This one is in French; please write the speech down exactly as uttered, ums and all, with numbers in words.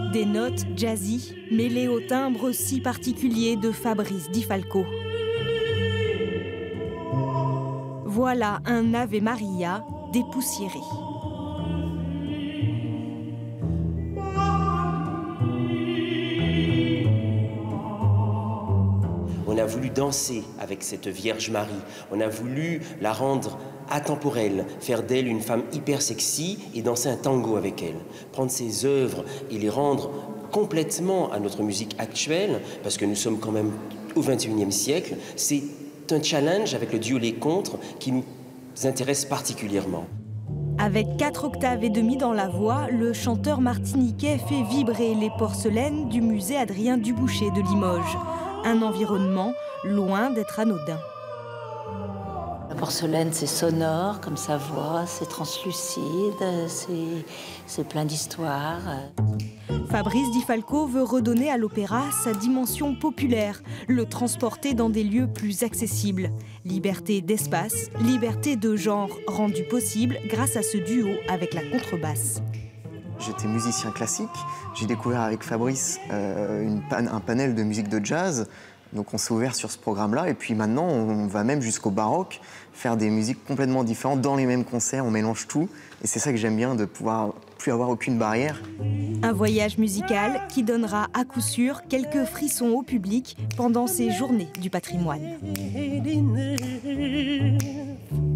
Des notes jazzy mêlées au timbre si particulier de Fabrice Di Falco. Voilà un Ave Maria dépoussiéré. On a voulu danser avec cette Vierge Marie. On a voulu la rendre atemporelle, faire d'elle une femme hyper sexy et danser un tango avec elle. Prendre ses œuvres et les rendre complètement à notre musique actuelle, parce que nous sommes quand même au vingt et unième siècle, c'est un challenge avec le duo Les Contres qui nous intéresse particulièrement. Avec quatre octaves et demi dans la voix, le chanteur martiniquais fait vibrer les porcelaines du musée Adrien Dubouché de Limoges. Un environnement loin d'être anodin. La porcelaine, c'est sonore comme sa voix, c'est translucide, c'est plein d'histoires. Fabrice Di Falco veut redonner à l'opéra sa dimension populaire, le transporter dans des lieux plus accessibles. Liberté d'espace, liberté de genre rendue possible grâce à ce duo avec la contrebasse. J'étais musicien classique, j'ai découvert avec Fabrice euh, une pan un panel de musique de jazz, donc on s'est ouvert sur ce programme-là, et puis maintenant on va même jusqu'au baroque, faire des musiques complètement différentes dans les mêmes concerts, on mélange tout, et c'est ça que j'aime bien, de pouvoir plus avoir aucune barrière. Un voyage musical qui donnera à coup sûr quelques frissons au public pendant ces journées du patrimoine.